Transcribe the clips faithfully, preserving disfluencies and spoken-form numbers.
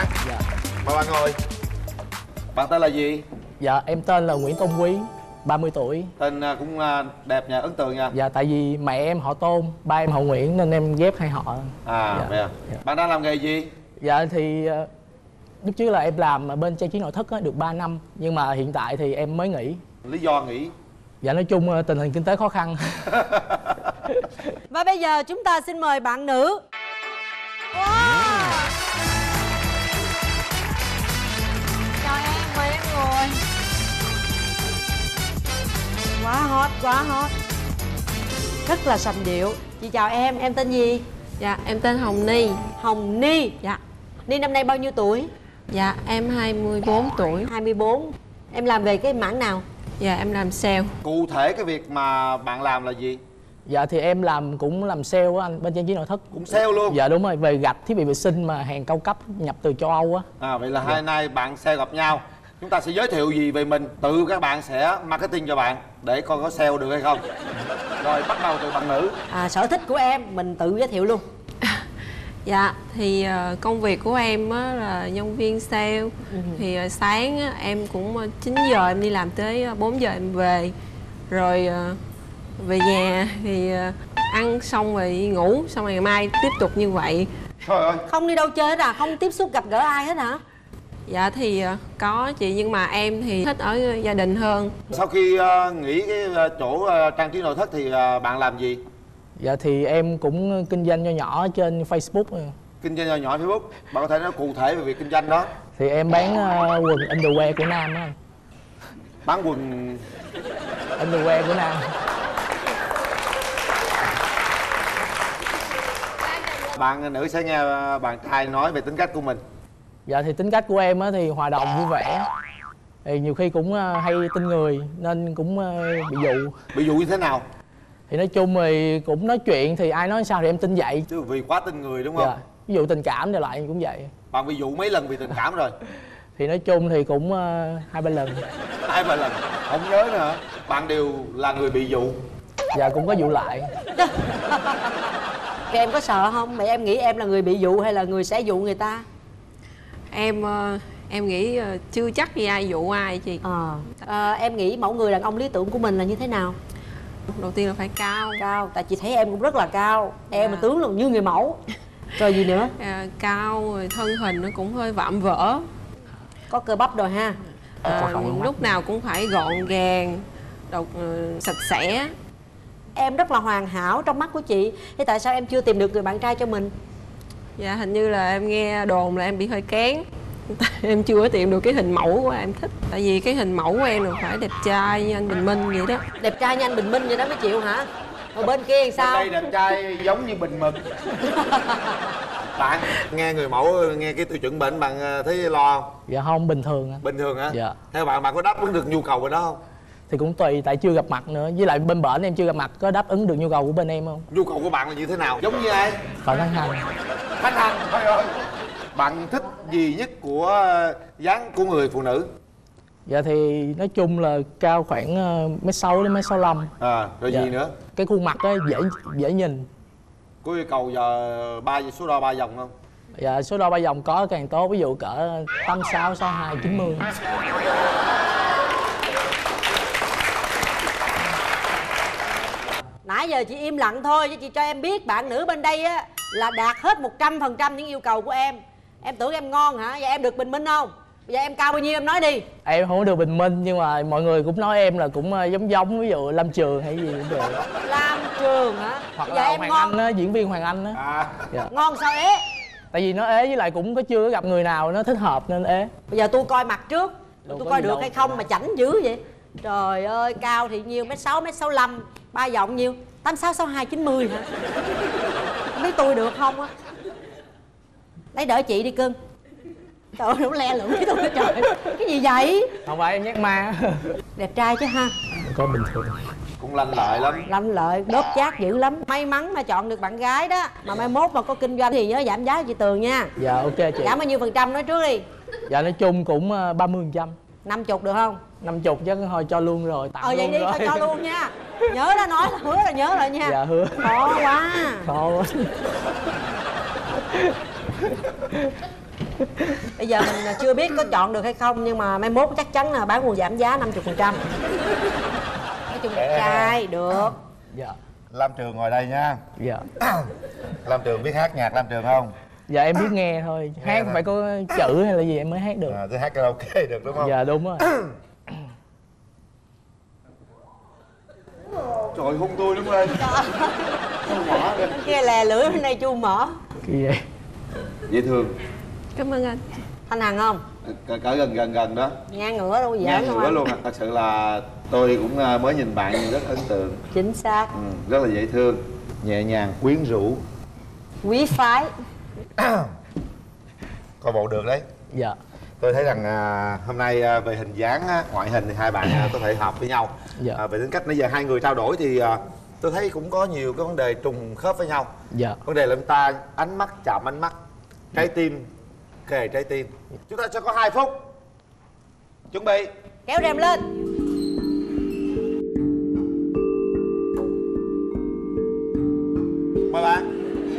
bạn. Dạ. Mời bạn ngồi. Bạn tên là gì? Dạ em tên là Nguyễn Tôn Quý, ba mươi tuổi. Tên cũng đẹp nha, ấn tượng nha. Dạ tại vì mẹ em họ Tôn, ba em họ Nguyễn nên em ghép hai họ. À dạ. vậy à. Dạ. Bạn đang làm nghề gì? Dạ thì lúc trước là em làm ở bên trang trí nội thất được ba năm. Nhưng mà hiện tại thì em mới nghỉ. Lý do nghỉ? Dạ nói chung tình hình kinh tế khó khăn. Và bây giờ chúng ta xin mời bạn nữ. Wow. Chào em, mời em ngồi. Quá hot, quá hot. Rất là sành điệu. Chị chào em, em tên gì? Dạ, em tên Hồng Ni. Hồng Ni. Dạ. Ni năm nay bao nhiêu tuổi? Dạ, em hai mươi bốn tuổi. hai mươi bốn. Em làm về cái mảng nào? Dạ, em làm sale. Cụ thể cái việc mà bạn làm là gì? Dạ thì em làm cũng làm sale á anh, bên trang trí nội thất. Cũng sale luôn? Dạ đúng rồi, về gạch, thiết bị vệ sinh mà hàng cao cấp nhập từ châu Âu á. À vậy là dạ. hai nay bạn sale gặp nhau. Chúng ta sẽ giới thiệu gì về mình, tự các bạn sẽ marketing cho bạn để coi có sale được hay không. Rồi bắt đầu từ bạn nữ. À, sở thích của em mình tự giới thiệu luôn. Dạ thì uh, công việc của em á, là nhân viên sale. ừ. Thì uh, sáng á, em cũng uh, chín giờ em đi làm tới uh, bốn giờ em về. Rồi uh, về nhà thì uh, ăn xong rồi đi ngủ, xong rồi ngày mai tiếp tục như vậy. Trời ơi. Không đi đâu chơi hết à? Không tiếp xúc gặp gỡ ai hết hả? Dạ thì uh, có chị, nhưng mà em thì thích ở gia đình hơn. Sau khi uh, nghỉ cái uh, chỗ uh, trang trí nội thất thì uh, bạn làm gì? Dạ thì em cũng kinh doanh nho nhỏ trên Facebook. Kinh doanh nho nhỏ Facebook. Bạn có thể nói cụ thể về việc kinh doanh đó. Thì em bán uh, quần underwear của nam á. Bán quần underwear của nam. Bạn nữ sẽ nghe bạn trai nói về tính cách của mình. Dạ thì tính cách của em á thì hòa đồng vui vẻ. Thì nhiều khi cũng uh, hay tin người nên cũng uh, bị dụ. Bị dụ như thế nào? Thì nói chung thì cũng nói chuyện thì ai nói sao thì em tin vậy. Chứ vì quá tin người đúng không? Dạ. Ví dụ tình cảm thì lại cũng vậy. Bạn bị dụ mấy lần vì tình cảm rồi? Thì nói chung thì cũng uh, hai ba lần. Hai ba lần? Không nhớ nữa hả? Bạn đều là người bị dụ? Dạ cũng có dụ lại. Thì em có sợ không? Mẹ em nghĩ em là người bị dụ hay là người sẽ dụ người ta? Em uh, em nghĩ uh, chưa chắc gì ai dụ ai chị. Ờ à, em nghĩ mẫu người đàn ông lý tưởng của mình là như thế nào? Đầu tiên là phải cao. Cao, tại chị thấy em cũng rất là cao. Em dạ. mà tướng là như người mẫu. Rồi gì nữa? À, cao, rồi thân hình nó cũng hơi vạm vỡ. Có cơ bắp rồi ha. À, lúc nào cũng phải gọn gàng, độc, uh, sạch sẽ. Em rất là hoàn hảo trong mắt của chị. Thế tại sao em chưa tìm được người bạn trai cho mình? Dạ hình như là em nghe đồn là em bị hơi kén. Em chưa có tìm được cái hình mẫu của em thích. Tại vì cái hình mẫu của em là phải đẹp trai như anh Bình Minh vậy đó. Đẹp trai như anh Bình Minh vậy đó mới chịu hả? Rồi bên kia thì sao? Bên đây đẹp trai giống như bình mực. Bạn nghe người mẫu, nghe cái tiêu chuẩn bệnh bạn thấy lo không? Dạ không, bình thường. Bình thường hả? Dạ. Theo bạn, bạn có đáp ứng được nhu cầu của đó không? Thì cũng tùy, tại chưa gặp mặt nữa. Với lại bên bển em chưa gặp mặt, có đáp ứng được nhu cầu của bên em không? Nhu cầu của bạn là như thế nào? Giống như ai? Còn Thanh Hằng. Thanh Hằng, thôi ơi. Bạn thích gì nhất của dáng của người phụ nữ? Dạ thì nói chung là cao khoảng mét sáu đến mét sáu lăm. À, rồi dạ. gì nữa? Cái khuôn mặt á dễ dễ nhìn. Có yêu cầu giờ ba số đo ba vòng không? Dạ số đo ba vòng có càng tốt, ví dụ cỡ tám sáu, sáu hai, chín mươi. Nãy giờ chị im lặng thôi chứ chị cho em biết bạn nữ bên đây á là đạt hết một trăm phần trăm những yêu cầu của em. Em tưởng em ngon hả? Vậy em được Bình Minh không? Bây giờ em cao bao nhiêu em nói đi. Em không có được Bình Minh nhưng mà mọi người cũng nói em là cũng giống giống, ví dụ Lam Trường hay gì cũng được. Lam Trường hả? Hoặc bây giờ là em Hoàng ngon. Anh á, diễn viên Hoàng Anh á. À. Dạ. Ngon sao ế? Tại vì nó ế, với lại cũng có chưa có gặp người nào nó thích hợp nên ế. Bây giờ tôi coi mặt trước. Đâu Tôi có coi gì được đâu. hay không mà chảnh dữ vậy. Trời ơi, cao thì nhiêu? Mét sáu, mét sáu lăm. Ba vòng nhiêu? Tám sáu, sáu hai, chín mươi hả? Không biết tôi được không á. Lấy đỡ chị đi cưng. Trời ơi, nó le lửng với tôi đó trời. Cái gì vậy? Không phải em nhắc ma. Đẹp trai chứ ha? Có bình thường. Cũng lanh lợi lắm. Lanh lợi, đốt chát dữ lắm. May mắn mà chọn được bạn gái đó. Mà mai mốt mà có kinh doanh thì nhớ giảm giá cho chị Tường nha. Dạ ok chị. Giảm bao nhiêu phần trăm nói trước đi. Dạ nói chung cũng ba mươi phần trăm. năm mươi được không? năm mươi chắc thôi cho luôn rồi, tặng Ờ vậy luôn đi, rồi. cho, cho luôn nha. Nhớ đã nói là hứa là nhớ rồi nha. Dạ hứa. Khó quá. Khó quá. Bây giờ mình chưa biết có chọn được hay không, nhưng mà mai mốt chắc chắn là bán quần giảm giá năm mươi phần trăm. Nói chung đẹp trai, được. Dạ. Lam Trường ngồi đây nha. Dạ. Lam Trường biết hát nhạc Lam Trường không? Dạ em biết nghe thôi, Nghe hát thôi. phải có chữ hay là gì em mới hát được. À, tôi hát karaoke được đúng không? Dạ đúng rồi. Trời, hôn tôi đúng không? Mở đi. Kia lè lưỡi bên đây chu mở. Kỳ vậy. Dễ thương. Cảm ơn anh. Thanh Hằng không? Cỡ, cỡ gần gần gần đó. Ngang ngửa đâu dễ Ngang không ngửa anh? luôn. Thật sự là tôi cũng à, mới nhìn bạn nhưng rất ấn tượng. Chính xác. Ừ, rất là dễ thương, nhẹ nhàng, quyến rũ. Quý phái. Coi bộ được đấy. Dạ. Tôi thấy rằng à, hôm nay à, về hình dáng, á, ngoại hình thì hai bạn à, có thể hợp với nhau. Dạ. À, về tính cách nãy giờ hai người trao đổi thì à, tôi thấy cũng có nhiều cái vấn đề trùng khớp với nhau. Dạ. Vấn đề là chúng ta ánh mắt chạm ánh mắt, trái tim kề trái tim. Chúng ta sẽ có hai phút. Chuẩn bị. Kéo rèm lên. Mời bạn.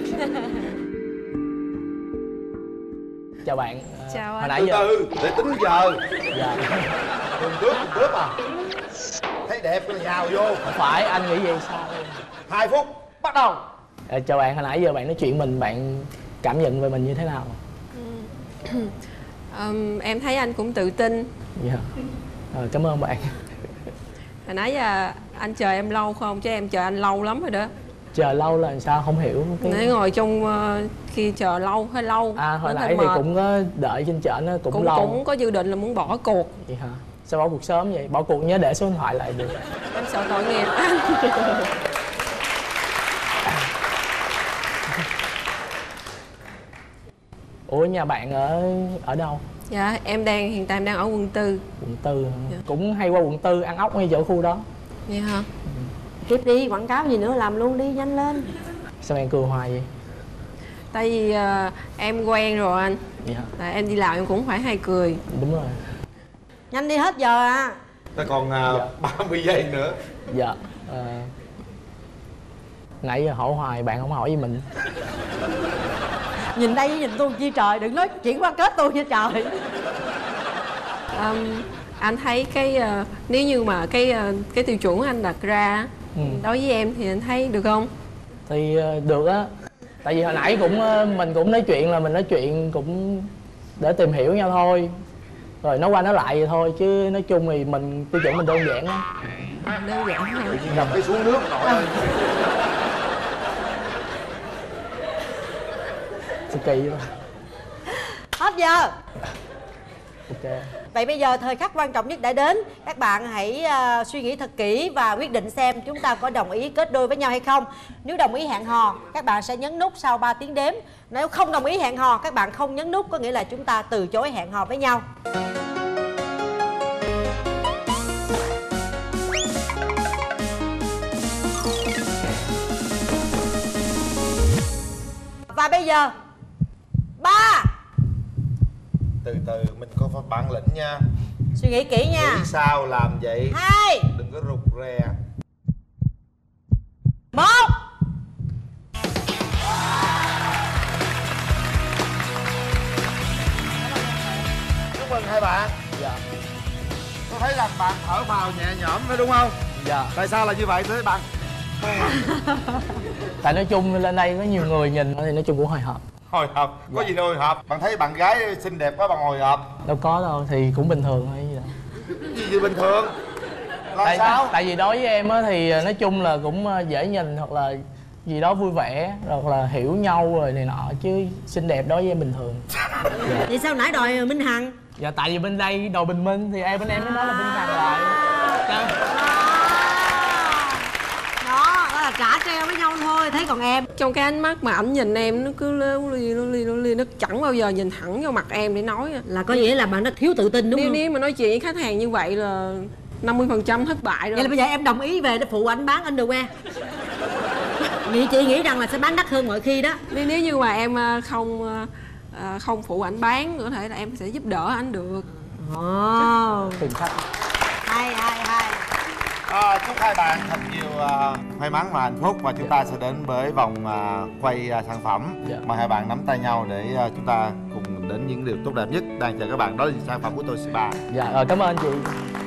Chào bạn. À, Chào hồi anh. nãy Từ giờ. từ để tính giờ. Dạ. Đừng cướp, đừng cướp à. Thấy đẹp cái là nhào vô. Không phải, anh nghĩ vậy sao? Hai phút bắt đầu. À, chào bạn, hồi nãy giờ bạn nói chuyện mình, bạn cảm nhận về mình như thế nào? um, Em thấy anh cũng tự tin. Dạ. À, cảm ơn bạn. Hồi nãy giờ anh chờ em lâu không? Chứ em chờ anh lâu lắm rồi đó. Chờ lâu là sao không hiểu cái... Nãy ngồi trong uh, khi chờ lâu, hơi lâu. À hồi nó nãy hơi thì mệt. cũng có đợi trên trển nó cũng, cũng lâu. cũng có dự định là muốn bỏ cuộc. Vậy hả? Sao bỏ cuộc sớm vậy? Bỏ cuộc nhớ để số điện thoại lại được. Em sợ tội nghiệp. Ủa nhà bạn ở ở đâu? Dạ em đang hiện tại em đang ở quận tư. Quận tư hả? Dạ. Cũng hay qua quận tư ăn ốc ngay chỗ khu đó. Vậy hả? Tiếp đi, quảng cáo gì nữa làm luôn đi, nhanh lên. Sao em cười hoài vậy? Tại vì uh, em quen rồi anh. Vậy hả? Tại em đi làm em cũng phải hay cười. Đúng rồi. Nhanh đi, hết giờ à. Ta còn à, Dạ. ba mươi giây nữa. Dạ. À... Nãy giờ hỏi hoài bạn không hỏi gì mình. Nhìn đây với nhìn tôi chi trời, đừng nói chuyện qua kết tôi nha trời. Um, anh thấy cái uh, nếu như mà cái uh, cái tiêu chuẩn anh đặt ra Ừ. đối với em thì anh thấy được không? Thì ờ, được á. Tại vì hồi nãy cũng ờ, mình cũng nói chuyện là mình nói chuyện cũng để tìm hiểu nhau thôi. Rồi nói qua nói lại vậy thôi, chứ nói chung thì mình tiêu chuẩn mình đơn giản lắm. Đơn giản hả? Gặp cái xuống nước nội ơi. Sao kỳ vậy? Hết giờ. Ok. Vậy bây giờ thời khắc quan trọng nhất đã đến. Các bạn hãy uh, suy nghĩ thật kỹ và quyết định xem chúng ta có đồng ý kết đôi với nhau hay không. Nếu đồng ý hẹn hò, các bạn sẽ nhấn nút sau ba tiếng đếm. Nếu không đồng ý hẹn hò, các bạn không nhấn nút, có nghĩa là chúng ta từ chối hẹn hò với nhau. Và bây giờ ba. Từ từ mình có phải bản lĩnh nha. Suy nghĩ kỹ nha. Nghĩ sao làm vậy. Hai, Đừng có rụt rè. một. Chúc mừng hai bạn. Dạ. Tôi thấy rằng bạn thở phào nhẹ nhõm phải đúng không? Dạ. Tại sao là như vậy? Tôi thấy bạn Tại nói chung lên đây có nhiều người nhìn thì nói chung cũng hồi hộp. hồi hộp. Có Dạ. gì đâu hồi hộp. Bạn thấy bạn gái xinh đẹp quá bạn hồi hộp. Đâu có đâu, thì cũng bình thường thôi. Gì đâu. Gì gì bình thường. Làm Tại, sao? tại vì đối với em á thì nói chung là cũng dễ nhìn hoặc là gì đó vui vẻ, hoặc là hiểu nhau rồi này nọ, chứ xinh đẹp đối với em bình thường. Vậy sao nãy đòi Minh Hằng? Dạ tại vì bên đây đồ bình minh thì em bên em mới nói là bên hàng lại. đó đó là trả treo với nhau thôi, thấy còn em. Trong cái ánh mắt mà ảnh nhìn em nó cứ lêu li lêu li lêu li, nó chẳng bao giờ nhìn thẳng vào mặt em để nói. Là có nghĩa là bạn nó thiếu tự tin đúng Nếu không? nếu mà nói chuyện với khách hàng như vậy là năm mươi phần trăm thất bại rồi. Vậy là bây giờ em đồng ý về để phụ anh bán underwear. Nghĩ chị nghĩ rằng là sẽ bán đắt hơn mọi khi đó. Nếu nếu như mà em à, không à, không phụ ảnh bán, có thể là em sẽ giúp đỡ anh được. Ồ, Tìm khách. hay hay hay. À, chúc hai bạn thật nhiều uh, may mắn và hạnh phúc, và chúng ta sẽ đến với vòng uh, quay uh, sản phẩm. Dạ. Mời hai bạn nắm tay nhau để uh, chúng ta cùng đến những điều tốt đẹp nhất đang chờ các bạn, đó là sản phẩm của tôi Spa. Dạ rồi, cảm ơn chị.